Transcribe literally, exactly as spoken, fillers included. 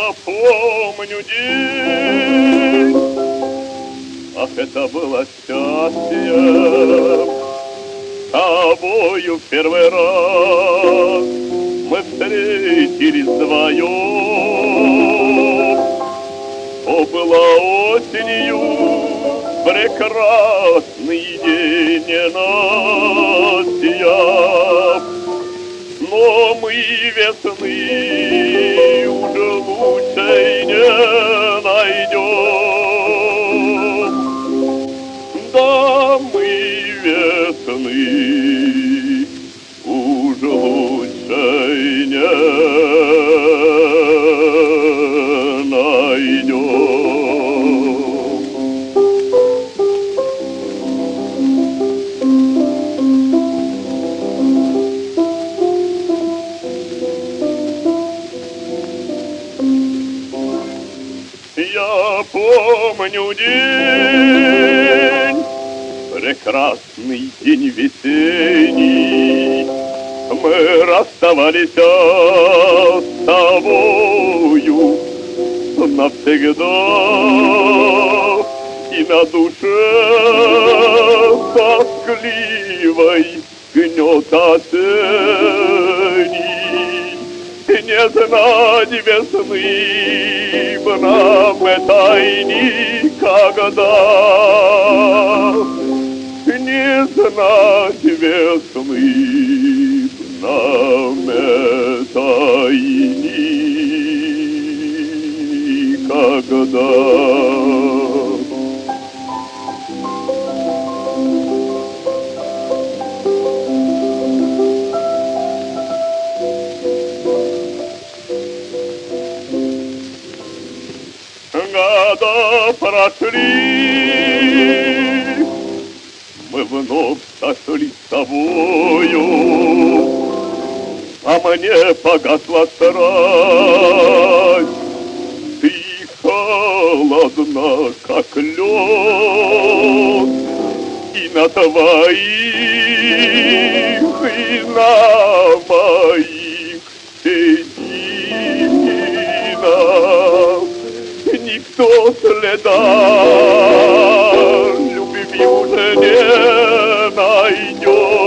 Я помню день, ах, это было счастье, с тобою в первый раз мы встретились вдвоем. О, была осенью прекрасный день ненастья, но мы весны уже лучшей не найдем. Да, мы весны уже лучшей не найдем. Я помню день, прекрасный день весенний, мы расставались с тобою навсегда, и на душе тоскливой гнет осенний. Не знать весны бы нам этой никогда, не знать весны б нам этой никогда. Года прошли, мы вновь сошлись с тобою, а мне погасла страсть. Ты холодна, как лед, и на твоих, и на моих сединах никто следа любви уже не найдет.